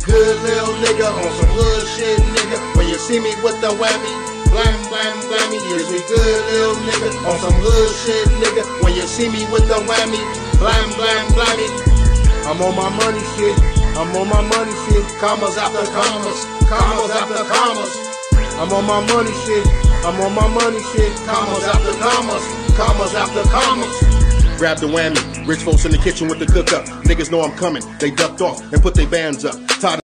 good, little nigga, on some hood shit, nigga. When you see me with the whammy, blam, blam, blammy. Is we good, little nigga, on some hood shit, nigga. When you see me with the whammy, blam, blam, blammy. I'm on my money shit, I'm on my money shit. Commas after commas, commas after commas. I'm on my money shit, I'm on my money shit. Commas after commas, commas after commas. Grab the whammy, rich folks in the kitchen with the cook up. Niggas know I'm coming, they ducked off and put their bands up. Tired